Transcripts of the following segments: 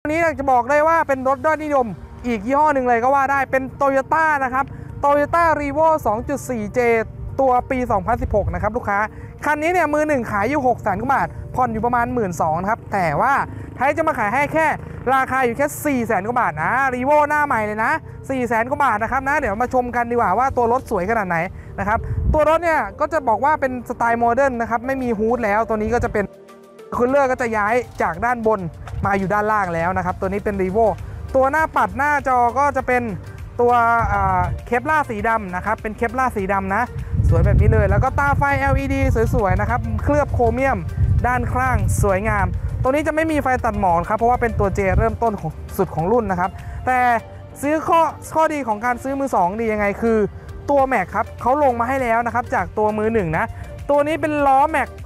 นี้จะบอกได้ว่าเป็นรถยอดนิยมอีกยี่ห้อหนึ่งเลยก็ว่าได้เป็น Toyota นะครับ Toyota REVO 2.4J ตัวปี 2016 นะครับลูกค้าคันนี้เนี่ยมือหนึ่งขายอยู่ 600,000 กว่าบาทผ่อนอยู่ประมาณ 12,000 นะครับแต่ว่าไทยจะมาขายให้แค่ราคาอยู่แค่ 400,000 กว่าบาทนะ REVO หน้าใหม่เลยนะ 400,000 กว่าบาทนะครับนะเดี๋ยวมาชมกันดีกว่าว่าตัวรถสวยขนาดไหนนะครับตัวรถเนี่ยก็จะบอกว่าเป็นสไตล์โมเดิร์นนะครับไม่มีฮูดแล้วตัวนี้ก็จะเป็นคูลเลอร์ก็จะย้ายจากด้านบนมาอยู่ด้านล่างแล้วนะครับตัวนี้เป็น REVO ตัวหน้าปัดหน้าจอก็จะเป็นตัวเคปล่าสีดำนะครับเป็นเคปล่าสีดำนะสวยแบบนี้เลยแล้วก็ตาไฟ LED สวยๆนะครับเคลือบโครเมียมด้านข้างสวยงามตัวนี้จะไม่มีไฟตัดหมอกครับเพราะว่าเป็นตัว J เริ่มต้นของสุดของรุ่นนะครับแต่ซื้อข้อดีของการซื้อมือ2ดียังไงคือตัวแม็กครับเขาลงมาให้แล้วนะครับจากตัวมือ1นะตัวนี้เป็นล้อแม็ก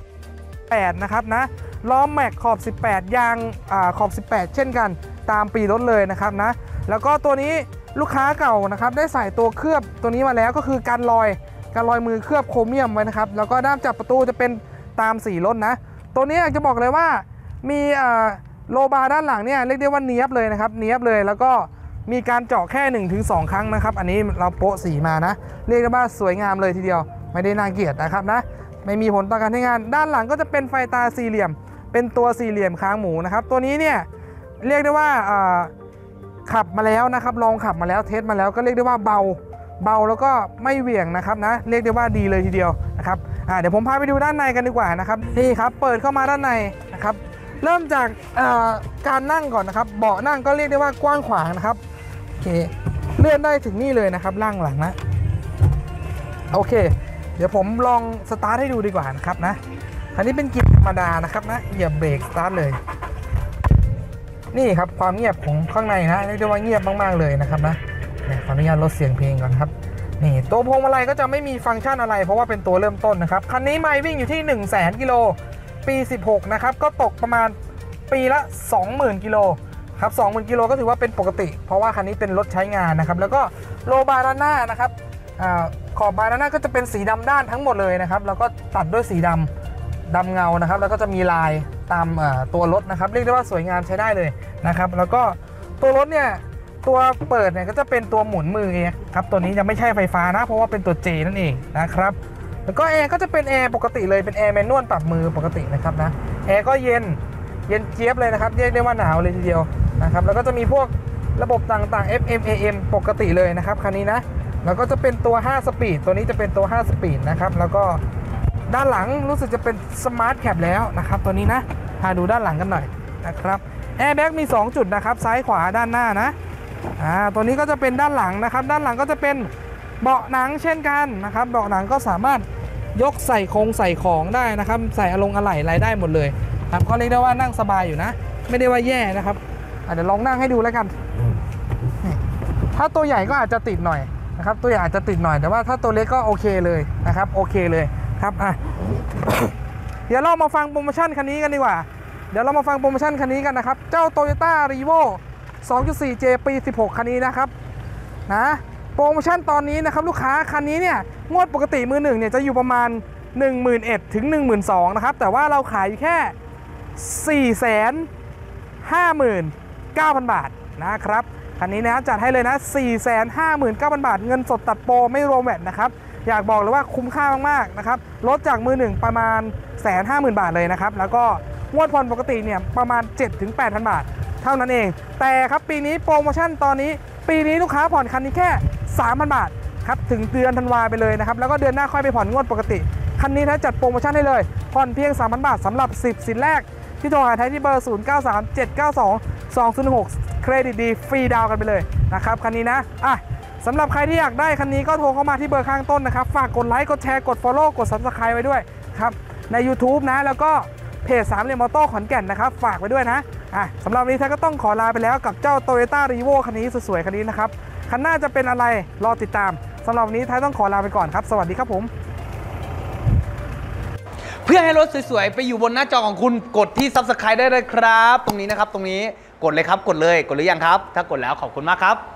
8นะครับนะล้อแม็กขอบ18ยางขอบ18เช่นกันตามปีรถเลยนะครับนะแล้วก็ตัวนี้ลูกค้าเก่านะครับได้ใส่ตัวเคลือบตัวนี้มาแล้วก็คือการลอยมือเคลือบโครเมียมไว้นะครับแล้วก็ด้ามจับประตูจะเป็นตามสีรถนะตัวนี้อยากจะบอกเลยว่ามีโลบาร์ด้านหลังเนี่ยเรียกได้ว่าเนียบเลยนะครับเนียบเลยแล้วก็มีการเจาะแค่ 1-2 ครั้งนะครับอันนี้เราโปะสีมานะเรียกได้ว่าสวยงามเลยทีเดียวไม่ได้น่าเกลียดนะครับนะไม่มีผลต่อการใช้งานด้านหลังก็จะเป็นไฟตาสี่เหลี่ยมเป็นตัวสี่เหลี่ยมค้างหมูนะครับตัวนี้เนี่ยเรียกได้ว่าขับมาแล้วนะครับลองขับมาแล้วเทสมาแล้วก็เรียกได้ว่าเบาแล้วก็ไม่เหวี่ยงนะครับนะเรียกได้ว่าดีเลยทีเดียวนะครับเดี๋ยวผมพาไปดูด้านในกันดีกว่านะครับนี่ครับเปิดเข้ามาด้านในนะครับเริ่มจากการนั่งก่อนนะครับเบาะนั่งก็เรียกได้ว่ากว้างขวางนะครับโอเคเลื่อนได้ถึงนี่เลยนะครับล่างหลังนะโอเคเดี๋ยวผมลองสตาร์ทให้ดูดีกว่านะครับนะคันนี้เป็นเกียร์ธรรมดานะครับนะอย่าเบรกสตาร์ทเลยนี่ครับความเงียบของข้างในนะเรียกได้ว่าเงียบมากๆเลยนะครับนะขออนุญาตลดเสียงเพลงก่อนครับนี่ตัวพวงมาลัยก็จะไม่มีฟังก์ชันอะไรเพราะว่าเป็นตัวเริ่มต้นนะครับคันนี้ไมล์วิ่งอยู่ที่ 100,000 กิโลปี16นะครับก็ตกประมาณปีละ 20,000 กิโลครับ 20,000 กิโลก็ถือว่าเป็นปกติเพราะว่าคันนี้เป็นรถใช้งานนะครับแล้วก็โลบาร์ด้านหน้านะครับขอบบาร์ด้านหน้าก็จะเป็นสีดำด้านทั้งหมดเลยนะครับแล้วก็ตัดด้วยสีดำเงานะครับแล้วก็จะมีลายตามตัวรถนะครับเรียกได้ว่าสวยงามใช้ได้เลยนะครับแล้วก็ตัวรถเนี่ยตัวเปิดเนี่ยก็จะเป็นตัวหมุนมือเองครับตัวนี้จะไม่ใช่ไฟฟ้านะเพราะว่าเป็นตัว J นั่นเองนะครับแล้วก็แอร์ก็จะเป็นแอร์ปกติเลยเป็นแอร์แมนนวลปรับมือปกตินะครับนะแอร์ก็เย็นเจี๊ยบเลยนะครับเรียกได้ว่าหนาวเลยทีเดียวนะครับแล้วก็จะมีพวกระบบต่างๆ FM AM ปกติเลยนะครับคันนี้นะแล้วก็จะเป็นตัว5สปีดตัวนี้จะเป็นตัว5สปีดนะครับแล้วก็ด้านหลังรู้สึกจะเป็นสมาร์ทแคปแล้วนะครับตัวนี้นะพาดูด้านหลังกันหน่อยนะครับแอร์แบ็กมี2จุดนะครับซ้ายขวาด้านหน้านะตัวนี้ก็จะเป็นด้านหลังนะครับด้านหลังก็จะเป็นเบาะหนังเช่นกันนะครับเบาะหนังก็สามารถยกใส่ของได้นะครับใส่อะไหล่อะไรได้หมดเลยครับก็เรียกได้ว่านั่งสบายอยู่นะไม่ได้ว่าแย่นะครับเดี๋ยวลองนั่งให้ดูแล้วกันถ้าตัวใหญ่ก็อาจจะติดหน่อยนะครับตัวใหญ่อาจจะติดหน่อยแต่ว่าถ้าตัวเล็กก็โอเคเลยนะครับโอเคเลยครับเดี๋ยวเรามาฟังโปรโมชั่นคันนี้กันดีกว่าเดี๋ยวเรามาฟังโปรโมชั่นคันนี้กันนะครับเจ้า Toyota REVO 2.4J ปี 16 คันนี้นะครับนะโปรโมชั่นตอนนี้นะครับลูกค้าคันนี้เนี่ยงวดปกติมือหนึ่งเนี่ยจะอยู่ประมาณ 11,000 ถึง 12,000 นะครับแต่ว่าเราขายอยู่แค่ 459,000 บาทนะครับคันนี้นะจัดให้เลยนะ 459,000 บาทเงินสดตัดโปรไม่รวมแวตนะครับอยากบอกเลยว่าคุ้มค่ามากๆนะครับลดจากมือหนึ่งประมาณ 150,000 บาทเลยนะครับแล้วก็งวดผ่อนปกติเนี่ยประมาณ 7-8,000 บาทเท่านั้นเองแต่ครับปีนี้โปรโมชั่นตอนนี้ปีนี้ลูกค้าผ่อนคันนี้แค่ 3,000 บาทครับถึงเดือนธันวาไปเลยนะครับแล้วก็เดือนหน้าค่อยไปผ่อนงวดปกติคันนี้ถ้าจัดโปรโมชั่นให้เลยผ่อนเพียง 3,000 บาทสำหรับ10สินแรกที่โทรหาไทยที่เบอร์ 0937922006 เครดิตดีฟรีดาวกันไปเลยนะครับคันนี้นะสำหรับใครที่อยากได้คันนี้ก็โทรเข้ามาที่เบอร์ข้างต้นนะครับฝากกดไลค์กดแชร์กด Follow กด Subscribe ไว้ด้วยครับใน YouTube นะแล้วก็เพจ3เหลี่ยมมอเตอร์ขอนแก่นนะครับฝากไว้ด้วยนะสำหรับวันนี้ท่านก็ต้องขอลาไปแล้วกับเจ้า Toyota REVO คันนี้สวยๆคันนี้นะครับคันหน้าจะเป็นอะไรรอติดตามสำหรับวันนี้ท่านต้องขอลาไปก่อนครับสวัสดีครับผมเพื่อให้รถสวยๆไปอยู่บนหน้าจอของคุณกดที่ Subscribe ได้เลยครับตรงนี้นะครับตรงนี้กดเลยครับกดเลยกดหรือยังครับถ้ากดแล้วขอบคุณมากครับ